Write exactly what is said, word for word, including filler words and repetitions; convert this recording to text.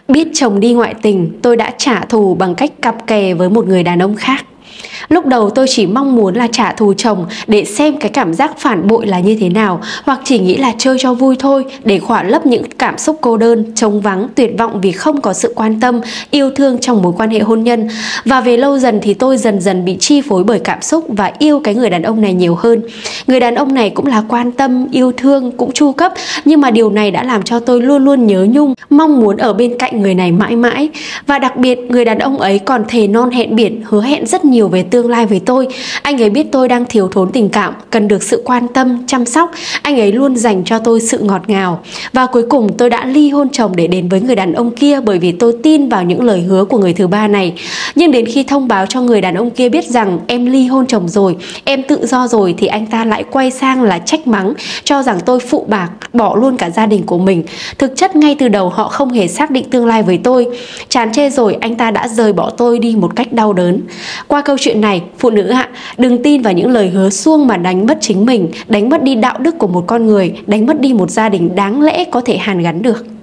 Biết chồng đi ngoại tình, tôi đã trả thù bằng cách cặp kè với một người đàn ông khác. Lúc đầu tôi chỉ mong muốn là trả thù chồng để xem cái cảm giác phản bội là như thế nào, hoặc chỉ nghĩ là chơi cho vui thôi để khỏa lấp những cảm xúc cô đơn, trống vắng, tuyệt vọng vì không có sự quan tâm, yêu thương trong mối quan hệ hôn nhân. Và về lâu dần thì tôi dần dần bị chi phối bởi cảm xúc và yêu cái người đàn ông này nhiều hơn. Người đàn ông này cũng là quan tâm, yêu thương, cũng chu cấp, nhưng mà điều này đã làm cho tôi luôn luôn nhớ nhung, mong muốn ở bên cạnh người này mãi mãi. Và đặc biệt, người đàn ông ấy còn thề non hẹn biển, hứa hẹn rất nhiều về tương lai với tôi. Anh ấy biết tôi đang thiếu thốn tình cảm, cần được sự quan tâm, chăm sóc. Anh ấy luôn dành cho tôi sự ngọt ngào. Và cuối cùng tôi đã ly hôn chồng để đến với người đàn ông kia, bởi vì tôi tin vào những lời hứa của người thứ ba này. Nhưng đến khi thông báo cho người đàn ông kia biết rằng em ly hôn chồng rồi, em tự do rồi, thì anh ta lại quay sang là trách mắng, cho rằng tôi phụ bạc, bỏ luôn cả gia đình của mình. Thực chất ngay từ đầu họ không hề xác định tương lai với tôi. Chán chê rồi, anh ta đã rời bỏ tôi đi một cách đau đớn. Qua câu chuyện này, phụ nữ ạ, đừng tin vào những lời hứa suông mà đánh mất chính mình, đánh mất đi đạo đức của một con người, đánh mất đi một gia đình đáng lẽ có thể hàn gắn được.